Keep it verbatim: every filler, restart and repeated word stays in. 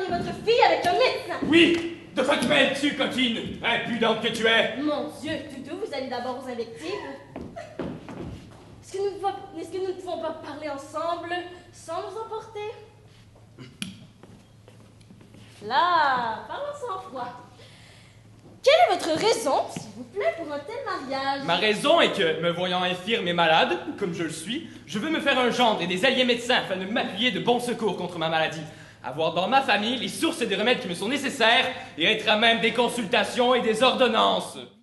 votre fille avec un médecin. Oui. De quoi te mêles-tu, coquine? Impudente que tu es. Mon Dieu, Toutou, vous allez d'abord aux invectives. Est-ce que, nous, est-ce que nous ne pouvons pas parler ensemble sans nous emporter? Là, parlons sans froid. Quelle est votre raison, s'il vous plaît, pour un tel mariage? Ma raison est que, me voyant infirme et malade, comme je le suis, je veux me faire un gendre et des alliés médecins afin de m'appuyer de bons secours contre ma maladie. Avoir dans ma famille les sources et des remèdes qui me sont nécessaires et être à même des consultations et des ordonnances.